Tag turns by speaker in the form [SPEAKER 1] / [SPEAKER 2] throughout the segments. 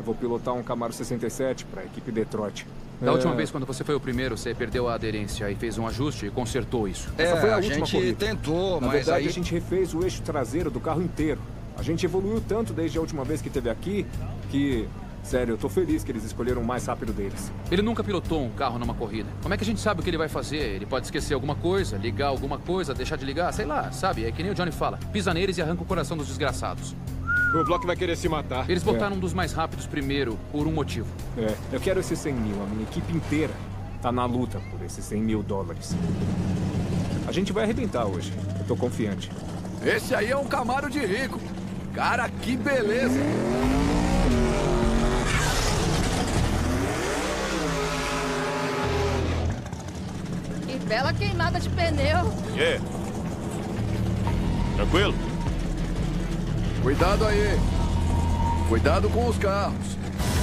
[SPEAKER 1] vou pilotar um Camaro 67 para a equipe Detroit.
[SPEAKER 2] Da última vez, quando você foi o primeiro, você perdeu a aderência e fez um ajuste e consertou isso.
[SPEAKER 1] Essa foi a última
[SPEAKER 3] gente
[SPEAKER 1] corrida.
[SPEAKER 3] tentou,
[SPEAKER 1] Na
[SPEAKER 3] mas
[SPEAKER 1] verdade,
[SPEAKER 3] aí...
[SPEAKER 1] a gente refez o eixo traseiro do carro inteiro. A gente evoluiu tanto desde a última vez que esteve aqui que... Sério, eu tô feliz que eles escolheram o mais rápido deles.
[SPEAKER 2] Ele nunca pilotou um carro numa corrida. Como é que a gente sabe o que ele vai fazer? Ele pode esquecer alguma coisa, ligar alguma coisa, deixar de ligar, sei lá, sabe? É que nem o Johnny fala. Pisa neles e arranca o coração dos desgraçados.
[SPEAKER 4] O Block vai querer se matar.
[SPEAKER 2] Eles botaram um dos mais rápidos primeiro, por um motivo.
[SPEAKER 1] Eu quero esses 100 mil. A minha equipe inteira tá na luta por esses 100 mil dólares. A gente vai arrebentar hoje. Eu tô confiante.
[SPEAKER 5] Esse aí é um Camaro de rico. Cara, que beleza.
[SPEAKER 6] Que bela queimada de pneu.
[SPEAKER 7] Tranquilo?
[SPEAKER 5] Cuidado aí. Cuidado com os carros.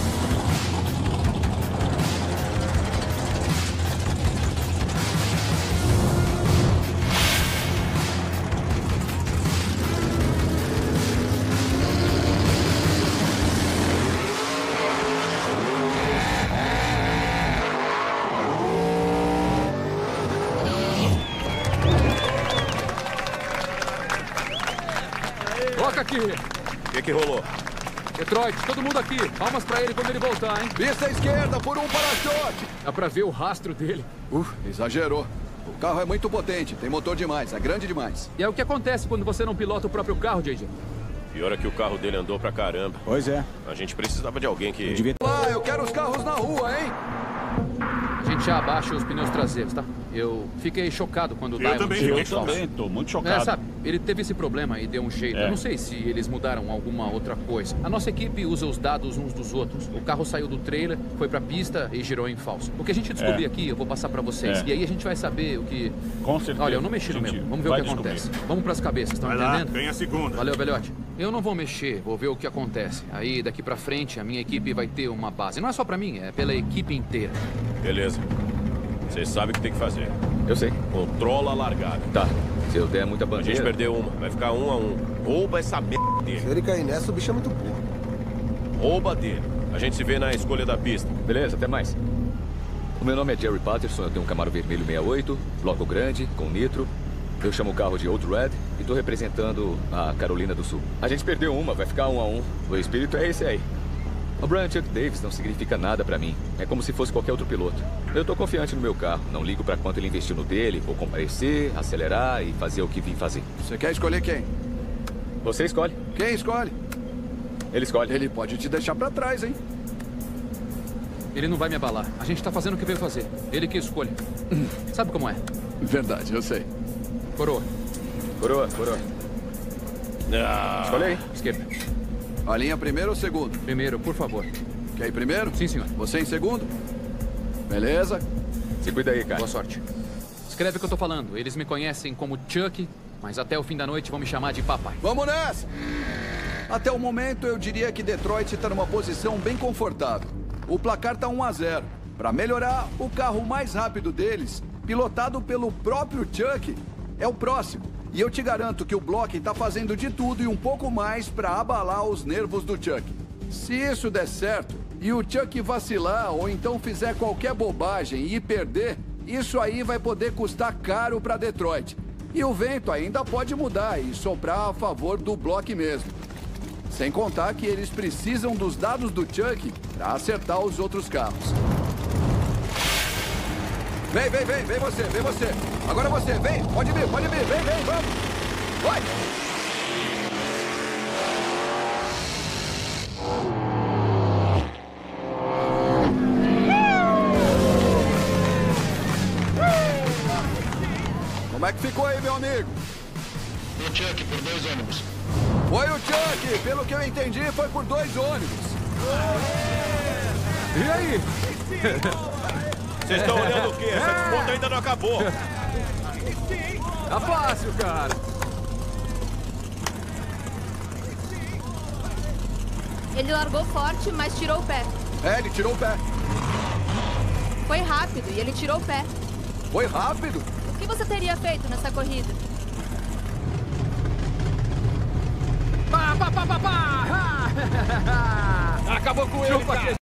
[SPEAKER 2] Toca aqui!
[SPEAKER 7] O que rolou?
[SPEAKER 2] Detroit, todo mundo aqui. Palmas pra ele quando ele voltar, hein?
[SPEAKER 5] Pista esquerda por um para-choque.
[SPEAKER 2] Dá pra ver o rastro dele.
[SPEAKER 5] Exagerou. O carro é muito potente, tem motor demais, é grande demais.
[SPEAKER 2] E é o que acontece quando você não pilota o próprio carro, JJ.
[SPEAKER 7] Pior é que o carro dele andou pra caramba.
[SPEAKER 4] Pois é.
[SPEAKER 7] A gente precisava de alguém que...
[SPEAKER 5] Eu quero os carros na rua, hein?
[SPEAKER 2] A gente já abaixa os pneus traseiros, tá? Eu fiquei chocado quando o Diamond...
[SPEAKER 4] Eu também, tô muito chocado.
[SPEAKER 2] sabe, ele teve esse problema e deu um jeito. Eu não sei se eles mudaram alguma outra coisa. A nossa equipe usa os dados uns dos outros. O carro saiu do trailer, foi pra pista e girou em falso. O que a gente descobrir aqui, eu vou passar pra vocês. E aí a gente vai saber o que...
[SPEAKER 4] Com certeza.
[SPEAKER 2] Olha, eu não mexi no meu. Vamos ver o que acontece. Vamos pras cabeças, estão entendendo?
[SPEAKER 8] Ganha a segunda.
[SPEAKER 2] Valeu, velhote. Eu não vou mexer, vou ver o que acontece. Aí, daqui pra frente, a minha equipe vai ter uma base. Não é só pra mim, é pela equipe inteira.
[SPEAKER 7] Beleza. Você sabe o que tem que fazer.
[SPEAKER 9] Eu sei.
[SPEAKER 7] Controla a largada.
[SPEAKER 9] Tá. Se eu der muita
[SPEAKER 7] A
[SPEAKER 9] bandeira...
[SPEAKER 7] gente perdeu uma. Vai ficar 1 a 1. Rouba essa merda dele.
[SPEAKER 10] Se ele cair nessa, o bicho é muito burro.
[SPEAKER 7] Rouba dele. A gente se vê na escolha da pista.
[SPEAKER 9] Beleza, até mais. O meu nome é Jerry Patterson, eu tenho um Camaro vermelho 68, bloco grande, com nitro. Eu chamo o carro de Old Red e tô representando a Carolina do Sul. A gente perdeu uma, vai ficar 1 a 1. O espírito é esse aí. O Brian Chuck Davis não significa nada pra mim. É como se fosse qualquer outro piloto. Eu tô confiante no meu carro. Não ligo pra quanto ele investiu no dele. Vou comparecer, acelerar e fazer o que vim fazer.
[SPEAKER 5] Você quer escolher quem?
[SPEAKER 9] Você escolhe.
[SPEAKER 5] Quem escolhe?
[SPEAKER 9] Ele escolhe.
[SPEAKER 5] Ele pode te deixar pra trás, hein?
[SPEAKER 2] Ele não vai me abalar. A gente tá fazendo o que veio fazer. Ele que escolhe. Sabe como é?
[SPEAKER 5] Verdade, eu sei.
[SPEAKER 2] Coroa.
[SPEAKER 9] Coroa. Escolhe aí.
[SPEAKER 2] Esquerda.
[SPEAKER 5] A linha primeiro ou segundo?
[SPEAKER 2] Primeiro, por favor.
[SPEAKER 5] Quer ir primeiro?
[SPEAKER 2] Sim, senhor.
[SPEAKER 5] Você em segundo? Beleza.
[SPEAKER 9] Se cuida aí, cara.
[SPEAKER 2] Boa sorte. Escreve o que eu tô falando. Eles me conhecem como Chuck, mas até o fim da noite vão me chamar de papai.
[SPEAKER 5] Vamos nessa! Até o momento, eu diria que Detroit está numa posição bem confortável. O placar tá 1 a 0. Para melhorar, o carro mais rápido deles, pilotado pelo próprio Chuck, é o próximo. E eu te garanto que o Block tá fazendo de tudo e um pouco mais para abalar os nervos do Chuck. Se isso der certo e o Chuck vacilar ou então fizer qualquer bobagem e perder, isso aí vai poder custar caro para Detroit. E o vento ainda pode mudar e soprar a favor do Block mesmo. Sem contar que eles precisam dos dados do Chuck para acertar os outros carros. Vem você. Agora você, vem, pode vir, vem, vamos. Vai! Como é que ficou aí, meu amigo?
[SPEAKER 11] O Chuck por 2 ônibus.
[SPEAKER 5] Foi o Chuck, pelo que eu entendi, foi por 2 ônibus.
[SPEAKER 2] E aí?
[SPEAKER 7] Vocês estão olhando o quê? Essa disputa ainda não acabou.
[SPEAKER 2] Tá fácil, cara.
[SPEAKER 6] Ele largou forte, mas tirou o pé.
[SPEAKER 5] Ele tirou o pé.
[SPEAKER 6] Foi rápido e ele tirou o pé.
[SPEAKER 5] Foi rápido?
[SPEAKER 6] O que você teria feito nessa corrida?
[SPEAKER 2] Ah, Pá, pá, pá, pá, pá.
[SPEAKER 7] Acabou com ele, cara.